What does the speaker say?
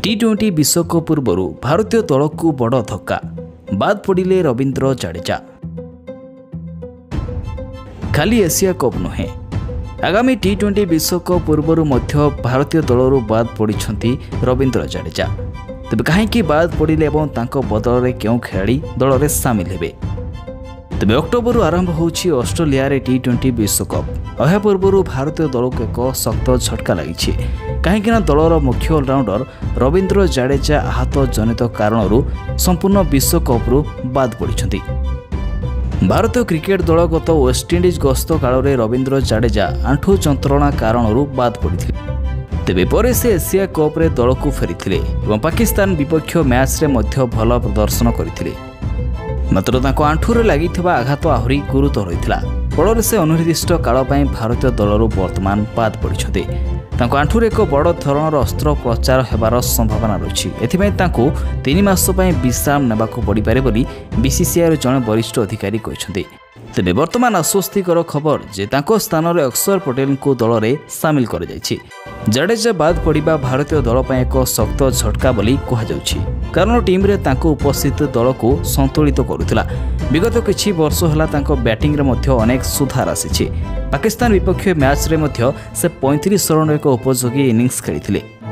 टी20 विश्वकप पूर्व भारतीय दल को बड़ धक्का बाद पड़े रवींद्र जाडेजा। खाली एशिया कप नुहे आगामी टी20 विश्वकप पूर्व भारतीय दल बाद पड़ती रवींद्र जाडेजा। तेज कहीं बाद पड़े और बदल में क्यों खेलाड़ी दल में सामिल हेबे। तेज अक्टोबर आरंभ होछि ऑस्ट्रेलिया रे टी20 विश्वकप। यह पूर्व भारतीय दल को एक शक्त झटका लगी कहीं दलर मुख्य ऑलराउंडर रवींद्र जाडेजा आहत जनित कारण संपूर्ण विश्वकप्रु बाद पड़ती। भारतीय क्रिकेट दल गत वेस्टइंडिज गस्त काल में रवींद्र जाडेजा आंठू जंत्रणा कारण बाद पड़ते। तेबे परे से एशिया कप रे दल को फेरी और पाकिस्तान विपक्ष मैच रे मध्य भल प्रदर्शन करथिले। मात्र आंठूरे लगी आघात आहरी गुरुतर होता फल से अनिर्दिष्ट काल भारतीय दलरू वर्तमान बाद पड़ते। आंठूरे एक बड़ धरणर अस्त्रोपचार होबार संभावना रही। एथिपाई 3 मास विश्राम नेबाकू पड़िपारे बोली बीसीसीआई जड़े वरिष्ठ अधिकारी कहते। तेबे वर्तमान आश्वस्तिकर खबर जे स्थान में अक्षर पटेल को दल में सामिल कर जाडेजा बाद पड़ा भारतीय दल एक शक्त झटका बोली कहुछि कारण टीम रे उपस्थित दल को संतुलित करुला। विगत किछि वर्ष है बैटिंग रे मध्य अनेक सुधार आसी। पाकिस्तान विपक्ष मैच रे मध्य से 35 रन एक उपयोगी इनिंग्स खेली।